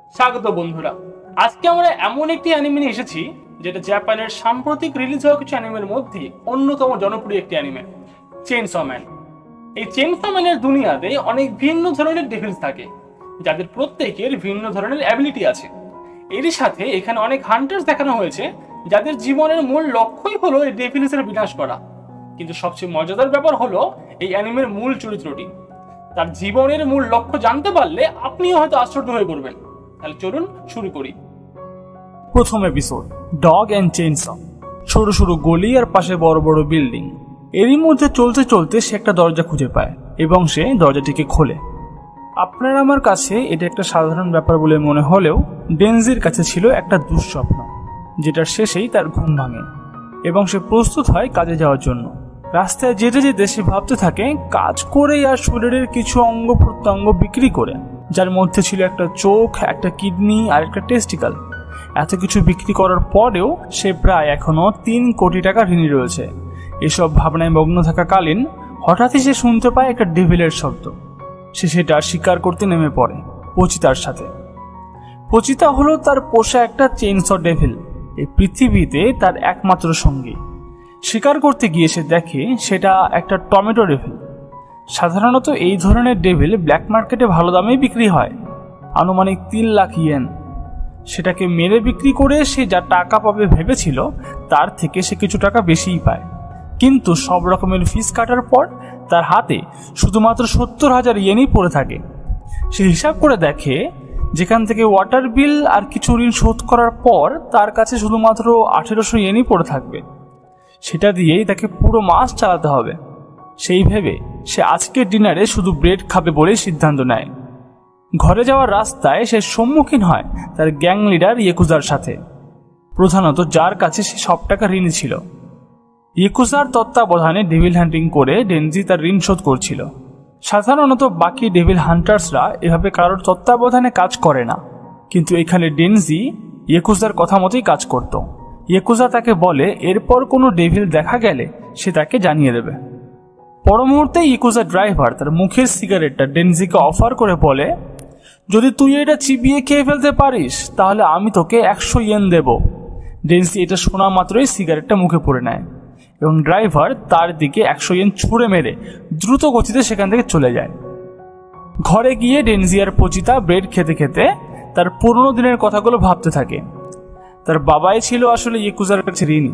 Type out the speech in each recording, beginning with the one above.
স্বাগত বন্ধুরা। আজকে আমরা এমন একটি অ্যানিমে নিয়ে এসেছি যেটা জাপানের সাম্প্রতিক রিলিজ হওয়া কিছু অ্যানিমের মধ্যে অন্যতম জনপ্রিয় একটি অ্যানিমে, চেইনসঅ ম্যান। এই চেইনসঅ ম্যানের দুনিয়াতে অনেক ভিন্ন ধরনের ডেভিলস থাকে, যাদের প্রত্যেকের ভিন্ন ধরনের অ্যাবিলিটি আছে। এরই সাথে এখানে অনেক হান্টার্স দেখানো হয়েছে যাদের জীবনের মূল লক্ষ্যই হলো এই ডেভিলসের বিনাশ করা। কিন্তু সবচেয়ে মজাদার ব্যাপার হলো এই অ্যানিমের মূল চরিত্রটি। তার জীবনের মূল লক্ষ্য জানতে পারলে আপনিও হয়তো আশ্চর্য হয়ে পড়বেন। তাহলে চলুন শুরু করি। প্রথম এপিসোড, ডগ অ্যান্ড চেইনসঅ। সরু সরু গলি আর পাশে বড় বড় বিল্ডিং। এরই মধ্যে চলতে চলতে সে একটা দরজা খুঁজে পায় এবং সে দরজাটিকে খোলে। আপনার আমার কাছে এটা একটা সাধারণ ব্যাপার বলে মনে হলেও ডেনজির কাছে ছিল একটা দুঃস্বপ্ন, যেটার শেষেই তার ঘুম ভাঙে এবং সে প্রস্তুত হয় কাজে যাওয়ার জন্য। রাস্তায় যেতে যেতে সে ভাবতে থাকে কাজ করে আর শরীরের কিছু অঙ্গ প্রত্যঙ্গ বিক্রি করে, যার মধ্যে ছিল একটা চোখ, একটা কিডনি আর একটা টেস্টিকল। এত কিছু বিক্রি করার পরেও সে প্রায় এখনো 3 কোটি টাকা ঋণী রয়েছে। এসব ভাবনায় মগ্ন থাকাকালীন হঠাৎই সে শুনতে পায় একটা ডেভিলের শব্দ। সে সেটা স্বীকার করতে নেমে পড়ে পচিতার সাথে। পচিতা হলো তার পোষা একটা চেইনসঅ ডেভিল, এই পৃথিবীতে তার একমাত্র সঙ্গী। শিকার করতে গিয়ে সে দেখে সেটা একটা টমেটো ডেভিল। সাধারণত এই ধরনের ডেভিল ব্ল্যাক মার্কেটে ভালো দামেই বিক্রি হয়, আনুমানিক 3 লাখ ইয়েন। সেটাকে মেরে বিক্রি করে সে যা টাকা পাবে ভেবেছিল তার থেকে সে কিছু টাকা বেশিই পায়। কিন্তু সব রকমের ফিস কাটার পর তার হাতে শুধুমাত্র 70,000 ইয়েনই পড়ে থাকে। সে হিসাব করে দেখে যেখান থেকে ওয়াটার বিল আর কিছু ঋণ শোধ করার পর তার কাছে শুধুমাত্র 1800 ইয়েনই পড়ে থাকবে। সেটা দিয়েই তাকে পুরো মাস চালাতে হবে। সেই ভেবে সে আজকের ডিনারে শুধু ব্রেড খাবে বলেই সিদ্ধান্ত নেয়। ঘরে যাওয়ার রাস্তায় সে সম্মুখীন হয় তার গ্যাং লিডার ইয়েকুজার সাথে, প্রধানত যার কাছে সে সব টাকা ঋণী ছিল। ইয়েকুজার তত্ত্বাবধানে ডেভিল হান্টিং করে ডেনজি তার ঋণ শোধ করছিল। সাধারণত বাকি ডেভিল হান্টার্সরা এভাবে কারোর তত্ত্বাবধানে কাজ করে না, কিন্তু এখানে ডেনজি ইয়েকুজার কথা মতোই কাজ করত। ইয়েকুজা তাকে বলে এরপর কোনো ডেভিল দেখা গেলে সে তাকে জানিয়ে দেবে। পর মুহূর্তে ইয়েকুজা ড্রাইভার তার মুখের সিগারেটটা ডেনজিকে অফার করে বলে, যদি তুই এটা চিবিয়ে খেয়ে ফেলতে পারিস তাহলে আমি তোকে 100 ইয়েন দেব। ডেনজি এটা শোনা মাত্রই সিগারেটটা মুখে পড়ে নেয় এবং ড্রাইভার তার দিকে 100 ইয়েন ছুঁড়ে মেরে দ্রুত গতিতে সেখান থেকে চলে যায়। ঘরে গিয়ে ডেনজি আর পচিতা ব্রেড খেতে খেতে তার পুরনো দিনের কথাগুলো ভাবতে থাকে। তার বাবাই ছিল আসলে ইয়েকুজার কাছে ঋণী।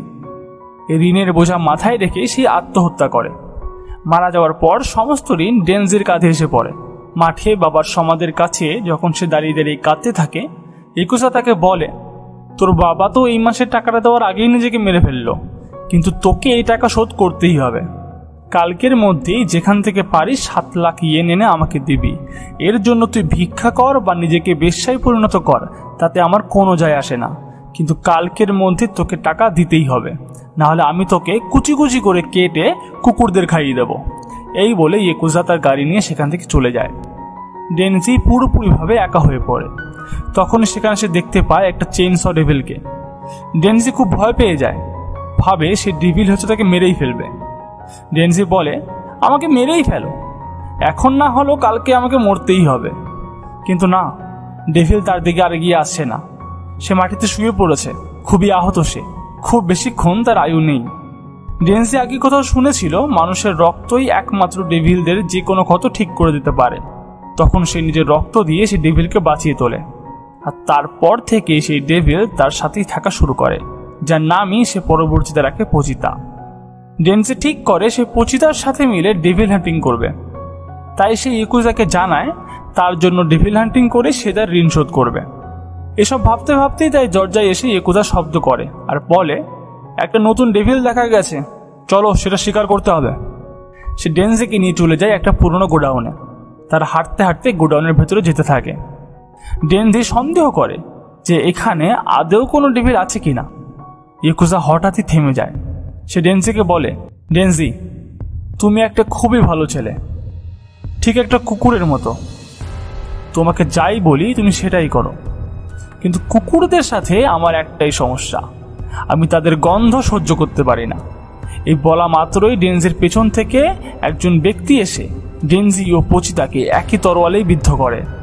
এই ঋণের বোঝা মাথায় রেখে সে আত্মহত্যা করে। মারা যাওয়ার পর সমস্ত ঋণ ডেনজির কাঁধে এসে পড়ে। মাঠে বাবার সমাধির কাছে যখন সে দাঁড়িয়ে দাঁড়িয়ে কাঁদতে থাকে, ইয়েকুজা তাকে বলে, তোর বাবা তো এই মাসের টাকাটা দেওয়ার আগেই নিজেকে মেরে ফেললো, কিন্তু তোকে এই টাকা শোধ করতেই হবে। কালকের মধ্যেই যেখান থেকে পারিস 7 লাখ ইয়েন এনে আমাকে দিবি। এর জন্য তুই ভিক্ষা কর বা নিজেকে বেশ্যায় পরিণত কর, তাতে আমার কোনো যায় আসে না, কিন্তু কালকের মধ্যে তোকে টাকা দিতেই হবে, নাহলে আমি তোকে কুচি কুচি করে কেটে কুকুরদের খাইয়ে দেব। এই বলে ইয়েকুজা তার গাড়ি নিয়ে সেখান থেকে চলে যায়। ডেনজি পুরোপুরিভাবে একা হয়ে পড়ে। তখন সেখানে সে দেখতে পায় একটা চেইনসঅ ডেভিলকে। ডেনজি খুব ভয় পেয়ে যায়, ভাবে সে ডেভিল হচ্ছে তাকে মেরেই ফেলবে। ডেনজি বলে, আমাকে মেরেই ফেলো, এখন না হলো কালকে আমাকে মরতেই হবে। কিন্তু না, ডেভিল তার দিকে আর এগিয়ে আসছে না। সে মাটিতে শুয়ে পড়েছে, খুবই আহত সে, খুব বেশিক্ষণ তার আয়ু নেই। ডেনজি আগে কোথাও শুনেছিল মানুষের রক্তই একমাত্র ডেভিলদের যে কোনো ক্ষত ঠিক করে দিতে পারে। তখন সে নিজের রক্ত দিয়ে সেই ডেভিলকে বাঁচিয়ে তোলে, আর তারপর থেকে সেই ডেভিল তার সাথেই থাকা শুরু করে, যার নামই সে পরবর্তীতে রাখে পচিতা। ডেনজি ঠিক করে সে পচিতার সাথে মিলে ডেভিল হান্টিং করবে। তাই সে ইয়েকুজাকে জানায় তার জন্য ডেভিল হান্টিং করে সে তার ঋণ শোধ করবে। এসব ভাবতে ভাবতেই তাই দরজায় এসে ইয়েকুজা শব্দ করে আর বলে, একটা নতুন ডেভিল দেখা গেছে, চলো সেটা স্বীকার করতে হবে। সে ডেনজিকে নিয়ে চলে যায় একটা পুরনো গোডাউনে। তার হাঁটতে হাঁটতে গোডাউনের ভেতরে যেতে থাকে। ডেনজি সন্দেহ করে যে এখানে আদৌ কোনো ডেভিল আছে কিনা। ইয়েকুজা হঠাৎই থেমে যায়। সে ডেনজিকে বলে, ডেনজি, তুমি একটা খুবই ভালো ছেলে, ঠিক একটা কুকুরের মতো। তোমাকে যাই বলি তুমি সেটাই করো, কিন্তু কুকুরদের সাথে আমার একটাই সমস্যা, আমি তাদের গন্ধ সহ্য করতে পারি না। এই বলা মাত্রই ডেনজির পেছন থেকে একজন ব্যক্তি এসে ডেনজি ও পচিতাকে একই তরোয়ালেই বিদ্ধ করে।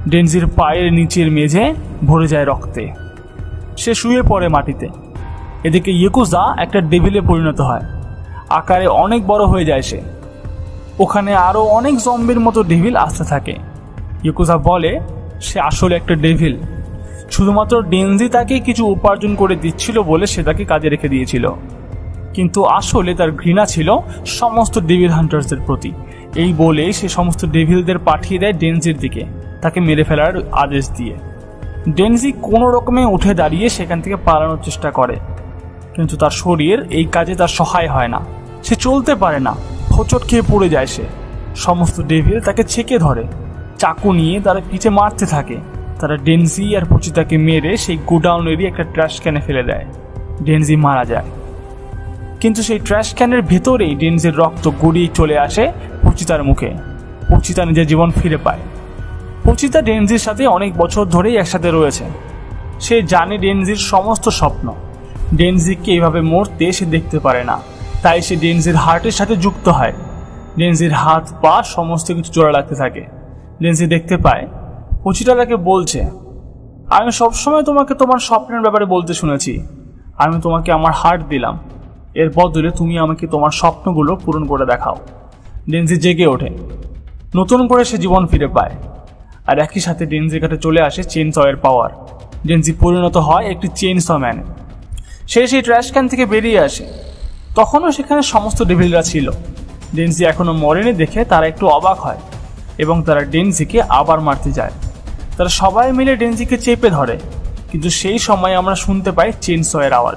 ডেনজির পায়ের নিচের মেঝে ভরে যায় রক্তে। সে শুয়ে পড়ে মাটিতে। এদিকে ইয়েকুজা একটা ডেভিলে পরিণত হয়, আকারে অনেক বড় হয়ে যায় সে। ওখানে আরো অনেক জম্বির মতো ডেভিল আসতে থাকে। ইয়েকুজা বলে সে আসলে একটা ডেভিল, শুধুমাত্র ডেনজি তাকে কিছু উপার্জন করে দিচ্ছিল বলে সে তাকে কাজে রেখে দিয়েছিল, কিন্তু আসলে তার ঘৃণা ছিল সমস্ত ডেভিল হান্টার্সদের প্রতি। এই বলে সে সমস্ত ডেভিলদের পাঠিয়ে দেয় ডেনজির দিকে, তাকে মেরে ফেলার আদেশ দিয়ে। ডেনজি কোনো রকমে উঠে দাঁড়িয়ে সেখান থেকে পালানোর চেষ্টা করে, কিন্তু তার শরীর এই কাজে তার সহায় হয় না। সে চলতে পারে না, হোঁচট খেয়ে পড়ে যায় সে। সমস্ত ডেভিল তাকে ছেঁকে ধরে, চাকু নিয়ে তারা পিঠে মারতে থাকে। তারা ডেনজি আর পচিতাকে মেরে সেই গোডাউনেরই একটা ট্র্যাশ ক্যানে ফেলে দেয়। ডেনজি মারা যায়, কিন্তু সেই ট্র্যাশ ক্যানের ভেতরেই ডেনজির রক্ত গড়িয়ে চলে আসে পচিতার মুখে। পচিতা নিজের জীবন ফিরে পায়। পচিতা ডেনজির সাথে অনেক বছর ধরেই একসাথে রয়েছে। সে জানে ডেনজির সমস্ত স্বপ্ন। ডেনজিকে এইভাবে মরতে সে দেখতে পারে না, তাই সে ডেনজির হার্টের সাথে যুক্ত হয়। ডেনজির হাত পা সমস্ত কিছু জোড়া লাগতে থাকে। ডেনজি দেখতে পায় পচিতা তাকে বলছে, আমি সবসময় তোমাকে তোমার স্বপ্নের ব্যাপারে বলতে শুনেছি। আমি তোমাকে আমার হার্ট দিলাম, এর বদলে তুমি আমাকে তোমার স্বপ্নগুলো পূরণ করে দেখাও। ডেনজি জেগে ওঠে, নতুন করে সে জীবন ফিরে পায়। আর একই সাথে ডেনজির কাছে চলে আসে চেইনসয়ের পাওয়ার। ডেনজি পরিণত হয় একটি চেইনস ম্যানে। সে সেই ট্র্যাশ ক্যান থেকে বেরিয়ে আসে। তখনও সেখানে সমস্ত ডেভিলরা ছিল। ডেনজি এখনো মরেনি দেখে তারা একটু অবাক হয় এবং তারা ডেনজিকে আবার মারতে যায়। তারা সবাই মিলে ডেনজিকে চেপে ধরে, কিন্তু সেই সময় আমরা শুনতে পাই চেইনসয়ের আওয়াজ।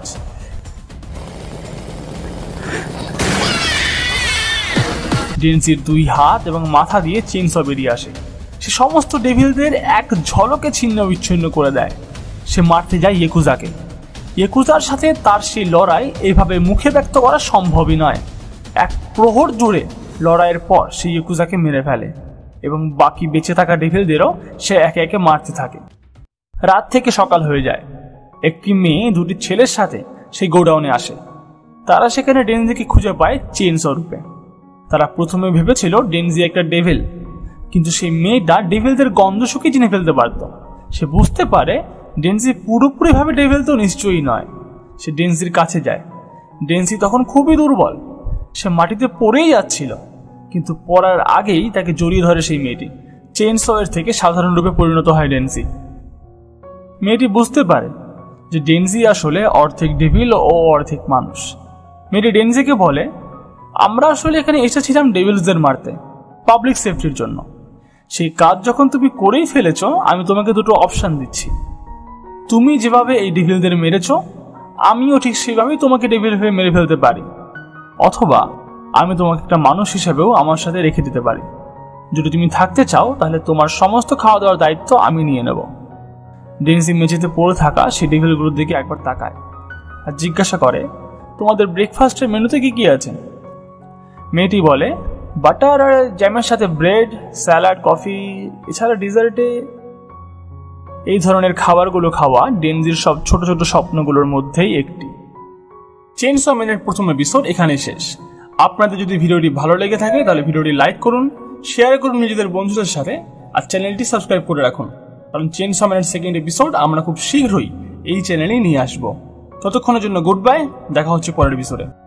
ডেনজির দুই হাত এবং মাথা দিয়ে চেইনস বেরিয়ে আসে। সে সমস্ত ডেভিলদের এক ঝলকে ছিন্ন বিচ্ছিন্ন করে দেয়। সে মারতে যায় ইয়েকুজাকে। ইয়েকুজার সাথে তার সেই লড়াই এইভাবে মুখে ব্যক্ত করা সম্ভবই নয়। এক প্রহর জুড়ে লড়াইয়ের পর সে ইয়েকুজাকে মেরে ফেলে এবং বাকি বেঁচে থাকা ডেভিলদেরও সে একে একে মারতে থাকে। রাত থেকে সকাল হয়ে যায়। একটি মেয়ে দুটি ছেলের সাথে সেই গোডাউনে আসে। তারা সেখানে ডেনজিকে খুঁজে পায় চেইনস রূপে। তারা প্রথমে ভেবেছিল ডেনজি একটা ডেভিল, কিন্তু সেই মেয়েটা ডেভিলদের গন্ধ শুকিয়ে চিনে ফেলতে পারত। সে বুঝতে পারে ডেনজি পুরোপুরিভাবে ডেভিল তো নিশ্চয়ই নয়। সে ডেনজির কাছে যায়। ডেনজি তখন খুবই দুর্বল, সে মাটিতে পড়েই যাচ্ছিল, কিন্তু পড়ার আগেই তাকে জড়িয়ে ধরে সেই মেয়েটি। চেইনসয়ের থেকে সাধারণ রূপে পরিণত হয় ডেনজি। মেয়েটি বুঝতে পারে যে ডেনজি আসলে অর্ধেক ডেভিল ও অর্ধেক মানুষ। মেয়েটি ডেনজিকে বলে, আমরা আসলে এখানে এসেছিলাম ডেভিলসদের মারতে, পাবলিক সেফটির জন্য। সেই কাজ যখন তুমি করেই ফেলেছ, আমি তোমাকে দুটো অপশন দিচ্ছি। তুমি যেভাবে এই ডেভিলদের মেরেছ, আমিও ঠিক সেইভাবেই তোমাকে ডেভিল হয়ে মেরে ফেলতে পারি, অথবা আমি তোমাকে একটা মানুষ হিসেবেও আমার সাথে রেখে দিতে পারি। যদি তুমি থাকতে চাও তাহলে তোমার সমস্ত খাওয়া দাওয়ার দায়িত্ব আমি নিয়ে নেব। ডেনজি মেঝেতে পড়ে থাকা সেই ডেভিলগুলোর দিকে একবার তাকায় আর জিজ্ঞাসা করে, তোমাদের ব্রেকফাস্টের মেনুতে কি কি আছে? মেয়েটি বলে, বাটার আর জ্যামের সাথে ব্রেড, স্যালাড, কফি, এছাড়া ডিজার্টে। এই ধরনের খাবারগুলো খাওয়া ডেনজির সব ছোট ছোট স্বপ্নগুলোর মধ্যেই একটি। চেইনস ম্যানের প্রথম এপিসোড এখানেই শেষ। আপনাদের যদি ভিডিওটি ভালো লেগে থাকে তাহলে ভিডিওটি লাইক করুন, শেয়ার করুন নিজেদের বন্ধুদের সাথে, আর চ্যানেলটি সাবস্ক্রাইব করে রাখুন, কারণ চেইনস ম্যানের সেকেন্ড এপিসোড আমরা খুব শীঘ্রই এই চ্যানেলেই নিয়ে আসবো। ততক্ষণের জন্য গুড বাই, দেখা হচ্ছে পরের এপিসোডে।